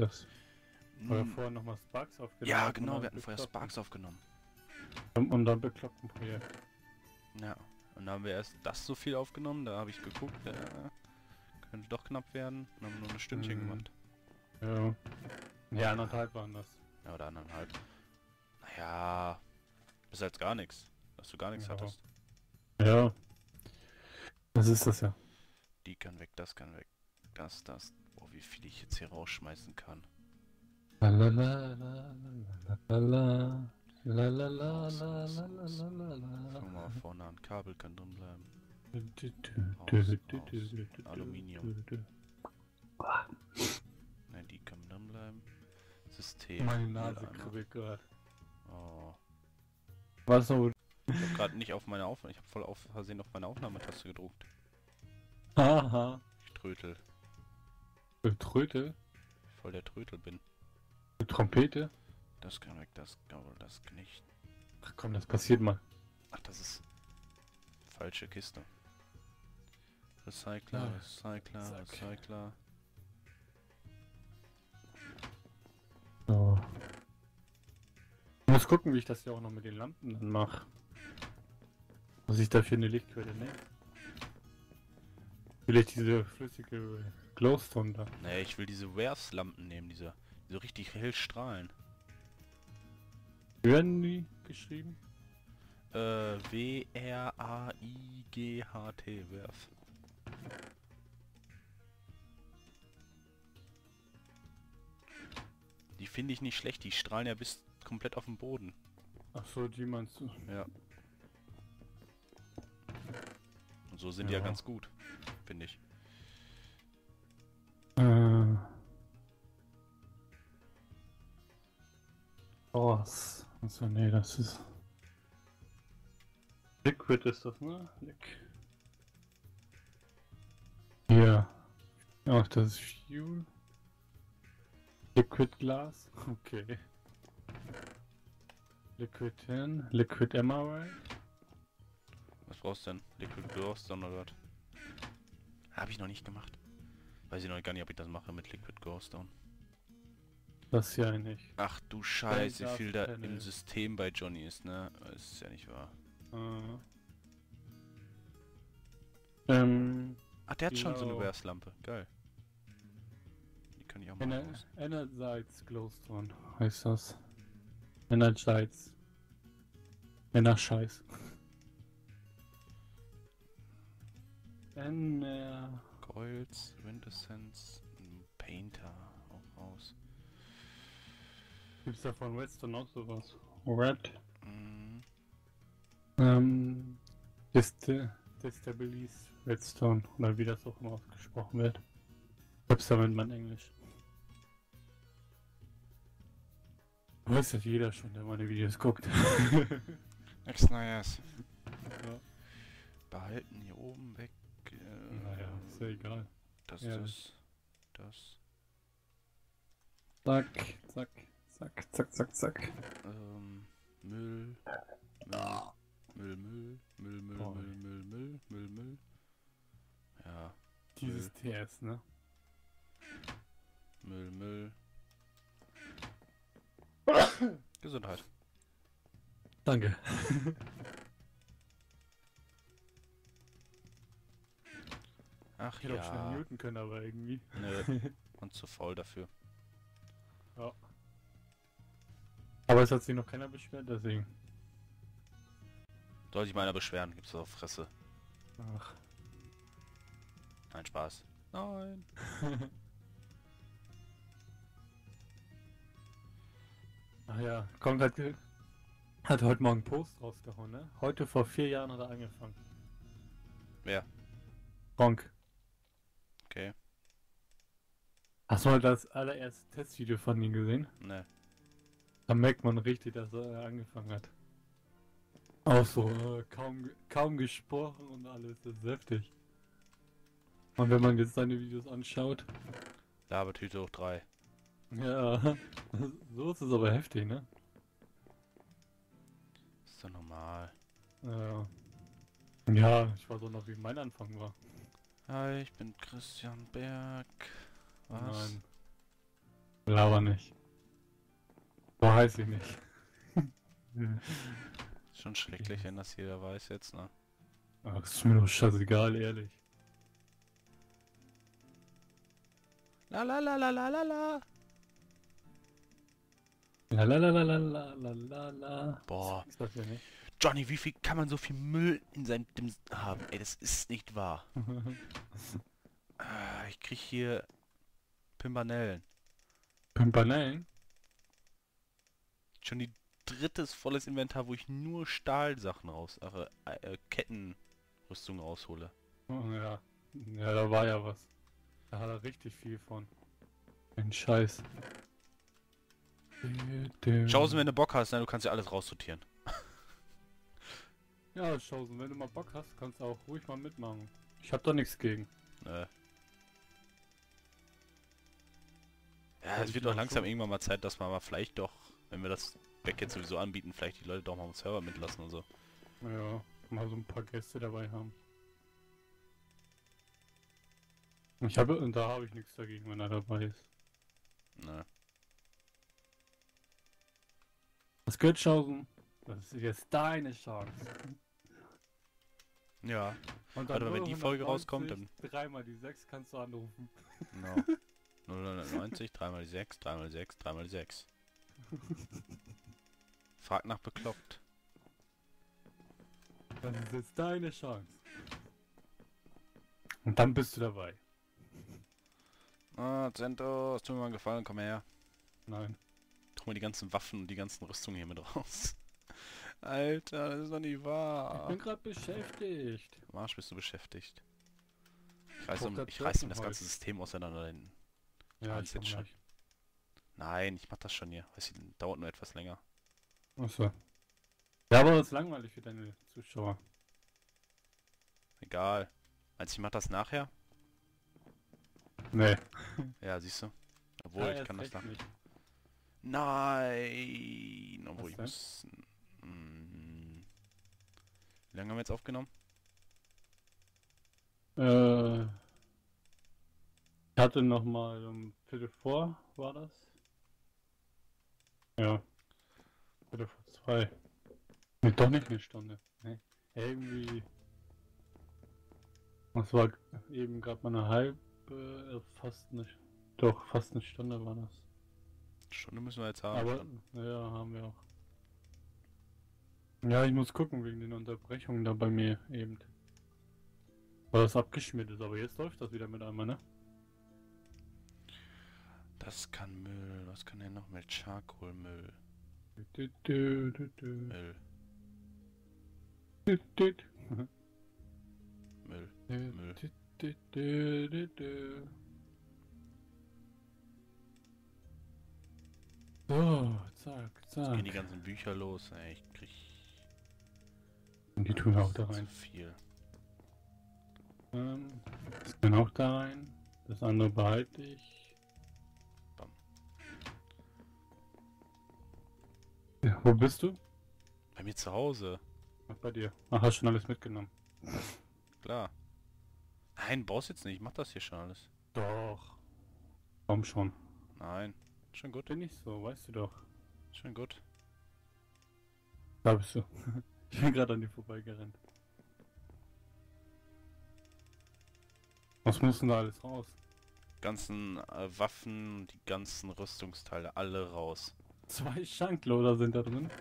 Das war ja Hm, vorher nochmal Sparks aufgenommen. ja, genau, wir hatten vorher Sparks aufgenommen. Und dann bekloppten Projekt. Ja, und da haben wir erst das so viel aufgenommen, da habe ich geguckt, könnte doch knapp werden. Dann haben wir nur ein Stündchen gemacht. Ja. Ja, 1,5 waren das. Ja, oder 1,5. Naja, besser als gar nichts. Dass du gar nichts Ja. hattest. Ja. Das ist das ja. Die kann weg, das kann weg. Das. Boah, wie viel ich jetzt hier rausschmeißen kann. Lalalala, lalalala, Raus, lalalala, raus, raus. lalalala. Fangen wir mal vorne an. Kabel kann drin bleiben. Aluminium. Ne, die können drin bleiben. System. Meine Nase Mülleimer. kribbelt gerade. Oh. Was so? Ich habe gerade nicht auf meine Aufnahme. Ich habe voll auf Versehen auf meine Aufnahmetaste gedruckt. Haha. Ich Trötel. Tröte? Voll der Trötel bin. Trompete? Das kann weg, das Gabel, das nicht. Ach komm, das passiert mal. Ach, das ist falsche Kiste. Recycler, Ah, Recycler, zack. Recycler. So. Ich muss gucken, wie ich das ja auch noch mit den Lampen dann mache. Was ich dafür eine Lichtquelle nehme. Will ich diese flüssige Glowstone da? Nee, ich will diese Wares-Lampen nehmen, diese so richtig hell strahlen. Werden die geschrieben? W-R-A-I-G-H-T, Wares. Die finde ich nicht schlecht, die strahlen ja bis komplett auf den Boden. Ach so, die meinst du? Ja. Und so sind die ja Ja. ganz gut, finde ich. Was? Achso, nee, das ist... Liquid ist das, ne? Hier. Ach, das ist Fuel. Liquid Glass. Okay. Liquid Tin. Liquid Emerald. Was brauchst du denn? Liquid Glowstone oder was? Habe ich noch nicht gemacht. Weiß ich noch gar nicht, ob ich das mache mit Liquid Glowstone. Das hier nicht. Ach du Scheiße, wie viel da Panel. im System bei Johnny ist, ne? Das ist ja nicht wahr. Ach, der hat schon so eine Genau. Wares-Lampe. Geil. Die kann ich auch mal raus. Energize Glowstone heißt das. Energize. Scheiß. Coils, Windessence, Painter auch raus. Gibt's da von Redstone auch sowas? Red. Mhm. Destabilize Redstone. Oder wie das auch immer ausgesprochen wird. Hab's damit mein Englisch. Weiß ja jeder schon, der meine Videos guckt. Nichts Neues. Ja. Behalten hier oben weg. Naja, ist ja egal. Das, Ja. das. Zack, zack, zack, zack, zack, zack. Müll. Müll. Ja. Dieses TS, ne? Müll. Gesundheit. Danke. Ach Ich hätte auch schnell ja. muten können, aber irgendwie. Nö. Und zu faul dafür. Ja. Aber es hat sich noch keiner beschwert, deswegen. Soll sich meiner beschweren, gibt's auf Fresse. Ach. Nein, Spaß. Nein. Ach ja, kommt hat heute Morgen einen Post rausgehauen, ne? Heute vor 4 Jahren hat er angefangen. Wer? Bonk. Okay. Hast du mal das allererste Testvideo von ihm gesehen? Ne. Da merkt man richtig, dass er angefangen hat. Auch so, kaum gesprochen und alles, das ist heftig. Und wenn man jetzt seine Videos anschaut, Labetüte hoch 3. ja, so ist es aber heftig, ne? Ist doch normal. Ja. Ja, ich weiß auch noch, wie mein Anfang war. Hi, ich bin Christian Berg. Was? Nein. Laber nicht. So heiß ich nicht. Schon schrecklich, wenn das jeder weiß jetzt, ne? Ach, ist mir doch scheißegal, ehrlich. La la la la la la la. La la la la la la la la la. Boah. Ist das ja nicht. Johnny, wie viel kann man so viel Müll in seinem Dims haben? Ey, das ist nicht wahr. Ich krieg hier Pimpanellen. Pimpanellen? Schon die drittes volles Inventar, wo ich nur Stahlsachen raus, Kettenrüstung raushole. Oh, ja. Ja, da war ja was. Da hat er richtig viel von. Ein Scheiß. Schausen, wenn du Bock hast, ne, du kannst ja alles raussortieren. Ja, Schausen, wenn du mal Bock hast, kannst du auch ruhig mal mitmachen. Ich hab da nichts gegen. Ja, Soll es ich wird dir auch auch langsam schon- irgendwann mal Zeit, dass man mal vielleicht doch, wenn wir das Back jetzt sowieso anbieten, vielleicht die Leute doch mal am Server mitlassen und so. Ja, mal so ein paar Gäste dabei haben. Da habe ich nichts dagegen, wenn er dabei ist. Ne. Was geht, Schausen? Das ist jetzt deine Chance. Ja, Und warte mal, wenn die Folge 190, rauskommt, dann... Dreimal die 6 kannst du anrufen. No. 090, 3 mal die 6, 3 mal die 6, 3 mal die 6. Frag nach bekloppt. Das ist jetzt deine Chance. Und dann bist du dabei. Ah, Zentos, tu mir mal einen Gefallen, komm her. Nein. Tu mal die ganzen Waffen und die ganzen Rüstungen hier mit raus. Alter, das ist doch nicht Ich wahr. bin gerade beschäftigt. Am Arsch bist du beschäftigt. Ich brauch grad reiß ihm das Birkenholz. ganze System auseinander da hinten. Ja, Alles ich komm jetzt schon. gleich. Nein, ich mach das schon hier. Weiß ich, dauert nur etwas länger. Achso. Ja, aber das ist langweilig für deine Zuschauer. Egal. Meinst du, ich mach das nachher? Nee. Ja, siehst du. Obwohl, Ja, ich erst kann das recht nach. nicht. Nein! Obwohl, Was ich denn? muss... Wie lange haben wir jetzt aufgenommen? Ich hatte noch mal um Viertel vor, war das? Ja, Viertel vor 2. Nee, doch nicht eine Stunde. Nee. Irgendwie. Das war eben gerade mal eine halbe, fast nicht. Doch, fast eine Stunde war das. Stunde müssen wir jetzt haben. Aber, schon. ja, haben wir auch. Ja, ich muss gucken wegen den Unterbrechungen da bei mir eben. Weil das abgeschmiert ist, aber jetzt läuft das wieder mit einmal, ne? Das kann Müll. Was kann denn noch mit Charcoal-Müll? Du, du, du, du, Müll. du, du. Müll. Du, Müll. du, du, du, du. So, zack, Jetzt gehen zack. die ganzen Bücher los. Ey, ich krieg Und die tun auch da zu rein. viel. Das kann auch da rein. Das andere behalte ich. Bam. Ja, wo bist du? Bei mir zu Hause. Ach, bei dir. Ach, hast schon alles mitgenommen. Klar. Nein, brauchst jetzt nicht. Ich mach das hier schon alles. Doch. Komm schon. Nein. Schon gut. Bin ich so, weißt du doch. Schon gut. Da bist du. Ich bin gerade an dir vorbeigerannt. Was muss denn da alles raus? Ganzen Waffen, die ganzen Rüstungsteile, alle raus. 2 Schankloader sind da drin.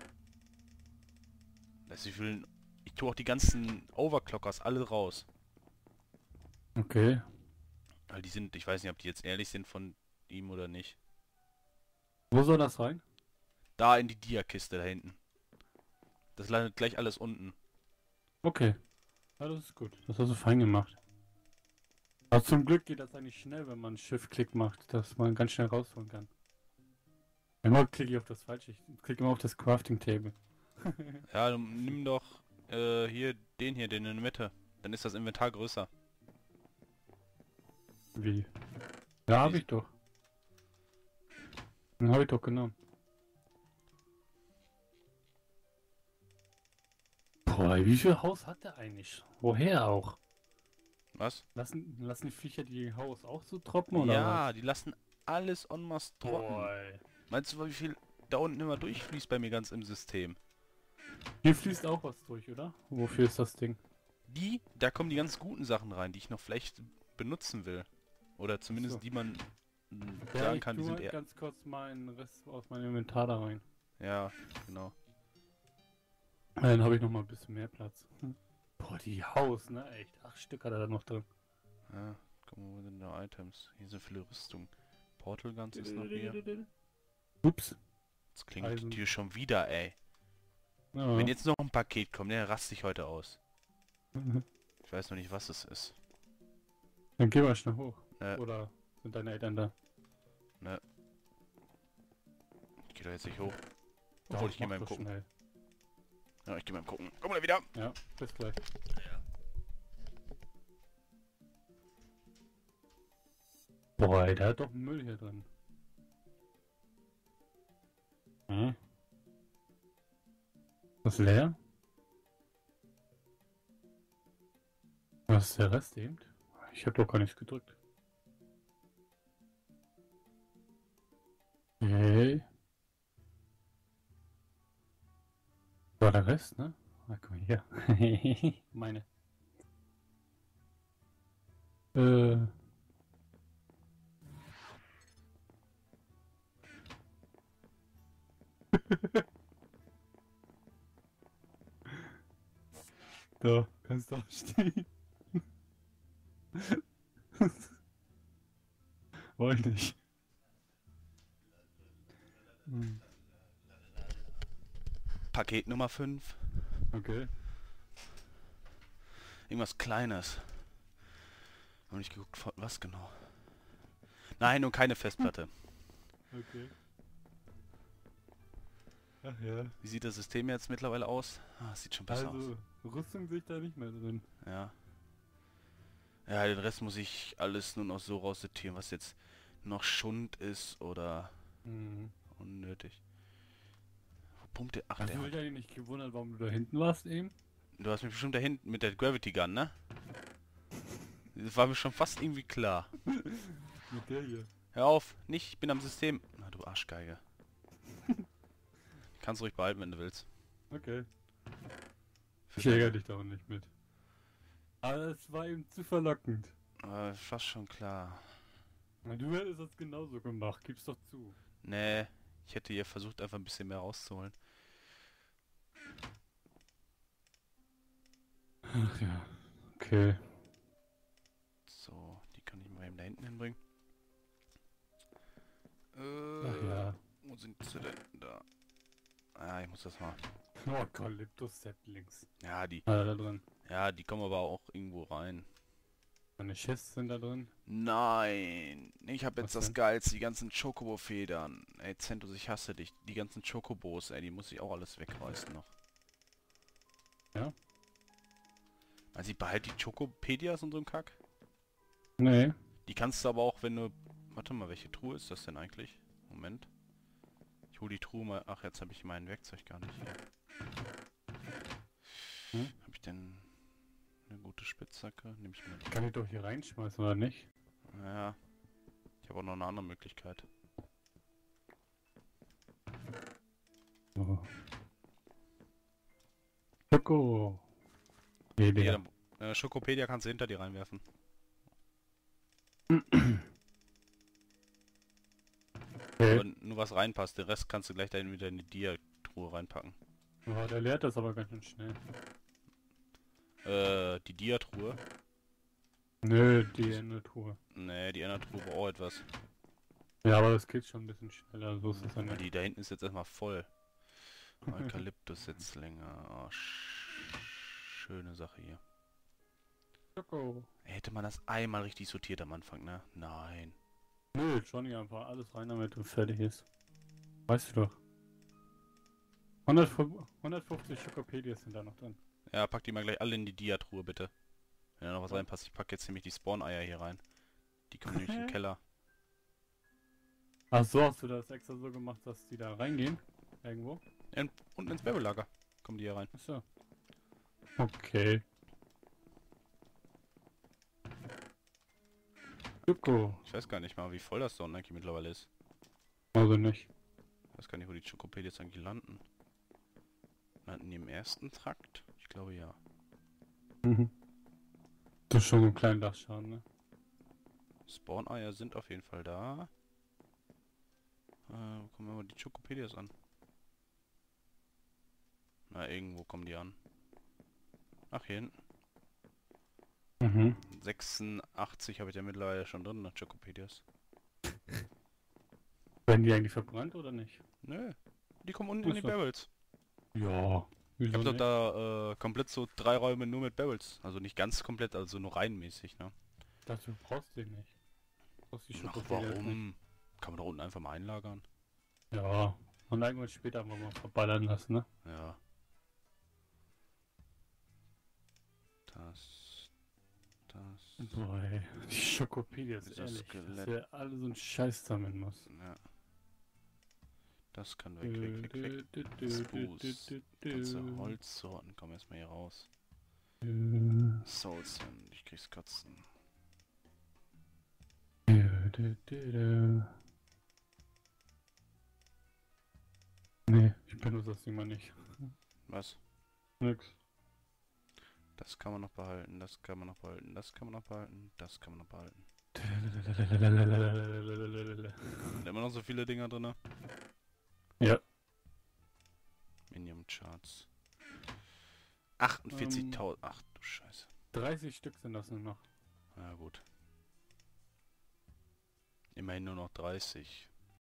Also ich tue auch die ganzen Overclockers alle raus. Okay. Weil die sind, ich weiß nicht, ob die jetzt ehrlich sind von ihm oder nicht. Wo soll das rein? Da in die Dia-Kiste da hinten. Das landet gleich alles unten. Okay. Ja, das ist gut. Das hast du fein gemacht. Aber zum Glück geht das eigentlich schnell, wenn man Shift-Klick macht, dass man ganz schnell rausholen kann. Immer klicke ich auf das Falsche. Ich klicke immer auf das Crafting-Table. Ja, nimm doch hier, den in der Mitte. Dann ist das Inventar größer. Wie? Ja, habe ich doch. Den habe ich doch genommen. Boah, wie viel Haus hat der eigentlich? Woher auch? Was? Lassen die Viecher die Haus auch so trocken oder Ja, die lassen alles en masse trocken. Boah. Meinst du, wie viel da unten immer durchfließt bei mir ganz im System? Hier fließt auch was durch, oder? Wofür ist das Ding? Da kommen die ganz guten Sachen rein, die ich noch vielleicht benutzen will. Oder zumindest So. die man Ja, sagen ich kann, die tue sind halt eher... ganz kurz mal einen Rest aus meinem Inventar da rein. Ja, genau. Dann habe ich noch mal ein bisschen mehr Platz. Boah, die Haus, ne? Echt, 8 Stück hat er da noch drin. Ja, guck mal, wo sind da Items? Hier sind viele Rüstungen. Portal Guns ist noch hier. Ups. Jetzt klingelt Eisen. die Tür schon wieder, ey. Ja. Wenn jetzt noch ein Paket kommt, der raste ich heute aus. Ich weiß noch nicht, was es ist. Dann geh mal schnell hoch. Ne, Oder sind deine Eltern da? ne. Ich geh doch jetzt nicht hoch. Obwohl, ich geh mach mal im doch Gucken. schnell. Ja, ich geh mal im Gucken. Komm mal wieder. Ja, bis gleich. Boah, ey, der hat doch Müll hier drin. Hm? Was leer? Was ist der Rest eben? Ich habe doch gar nichts gedrückt. Okay. War der Rest, ne? Ah, guck mal hier. Meine. Äh. Da, kannst du aufstehen. War ich nicht. Hm. Paket Nummer 5. Okay. Irgendwas Kleines. Hab nicht geguckt, was genau. Nein, und keine Festplatte. Okay. Ach ja. Wie sieht das System jetzt mittlerweile aus? Ah, sieht schon besser aus. Also, Rüstung sehe ich da nicht mehr drin. Ja. Ja, den Rest muss ich alles nur noch so raussortieren, was jetzt noch Schund ist oder Mhm. unnötig. Wo pumpt der? Ach, Hast der du dich hat... eigentlich nicht gewundert, warum du da hinten warst eben? Du hast mich bestimmt da hinten mit der Gravity Gun, ne? Das war mir schon fast irgendwie klar. Mit der hier. Hör auf, nicht, ich bin am System. Na, du Arschgeige. Kannst ruhig behalten, wenn du willst. Okay. Für Ich ärgere dich da auch nicht mit. Aber es war eben zu verlockend. fast schon klar. Na, du hättest das genauso gemacht, gib's doch zu. Nee, ich hätte hier versucht, einfach ein bisschen mehr rauszuholen. Ach ja. Okay. So, die kann ich mal eben da hinten hinbringen. Ach ja. Wo sind sie denn? Da. Ah, ich muss das mal. Oh, Calyptus Saplings. Ja, die. Ah, da drin. Ja, die kommen aber auch irgendwo rein. Meine Chests sind da drin. Nein, ich habe jetzt Was das denn? Geilste, die ganzen Chocobo-Federn. Ey, Zentus, ich hasse dich. Die ganzen Chocobos, ey, die muss ich auch alles wegreißen noch. Ja? Also ich behalte die Chocopedias und so ein Kack. Nee. Die kannst du aber auch, wenn du... Warte mal, welche Truhe ist das denn eigentlich? Moment. Ich hole die Truhe mal... Ach, jetzt habe ich mein Werkzeug gar nicht hier. Hm? Habe ich denn eine gute Spitzhacke? Nehme ich mir... Kann ich doch hier reinschmeißen, oder nicht? Ja. Ich habe auch noch eine andere Möglichkeit. Oh. Schoko. Hier, Idee. dann, Schokopedia kannst du hinter dir reinwerfen. Okay. Aber nur was reinpasst. Den Rest kannst du gleich dann wieder in die Dia-Truhe reinpacken. Oh, der leert das aber ganz schön schnell. Die Dia-Truhe? Nö, die Endetruhe. Nee, die Endertruhe braucht auch etwas. Ja, aber das geht schon ein bisschen schneller, so ist es ja Weil nicht. die da hinten ist jetzt erstmal voll. Eukalyptus-Setzlinge. Oh, schöne Sache hier. Schoko. Hätte man das einmal richtig sortiert am Anfang, ne? Nein. Nö, Johnny, einfach alles rein damit und fertig ist. Weißt du doch. 150 Schokopedias sind da noch drin. Ja, pack die mal gleich alle in die Dia-Truhe, bitte. Wenn da noch was Ja. reinpasst. Ich pack jetzt nämlich die Spawn-Eier hier rein. Die kommen nämlich im Keller. Ach so, hast du das extra so gemacht, dass die da reingehen? Irgendwo? Unten ins Werbelager kommen die hier rein. Achso. Okay. Schoko. Ich weiß gar nicht mal, wie voll das da unten eigentlich mittlerweile ist. Also nicht. Ich weiß gar nicht, wo die Chocopedias eigentlich landen. Landen die im ersten Trakt? Ich glaube ja. Mhm. Das ist schon ein kleiner Dachschaden, ne? Spawn-Eier sind auf jeden Fall da. Wo kommen wir die Chocopedias an? Na, irgendwo kommen die an. Ach, hier hinten. Mhm. 86 habe ich ja mittlerweile schon drin, ne, Chocopedias. Werden die eigentlich verbrannt oder nicht? Nö, die kommen unten in die Ach so. Barrels. Ja. Ich Wieso habe doch nicht? da komplett so 3 Räume nur mit Barrels. Also nicht ganz komplett, also nur reihenmäßig, ne? Ich dachte, du brauchst den nicht. Du brauchst die Ach, Schokolade nicht. warum? Kann man da unten einfach mal einlagern? Ja. Und irgendwann später einfach mal verballern lassen, ne? Ja. Das. Boah, ey. Die Schokopedias, Das ehrlich. Skelett. Dass wir alle so einen Scheiß sammeln muss. Ja. Das kann weg. Spruce. Ganze Holzsorten kommen erstmal hier raus. Soul Sand, ich krieg's kotzen. Nee, ich benutze das Ding mal nicht. Was? Nix. Das kann man noch behalten, das kann man noch behalten, das kann man noch behalten, das kann man noch behalten. Sind immer noch so viele Dinger drin? Ja. Minium Charts. 48.000. Ach du Scheiße. 30 Stück sind das nur noch. Na gut. Immerhin nur noch 30.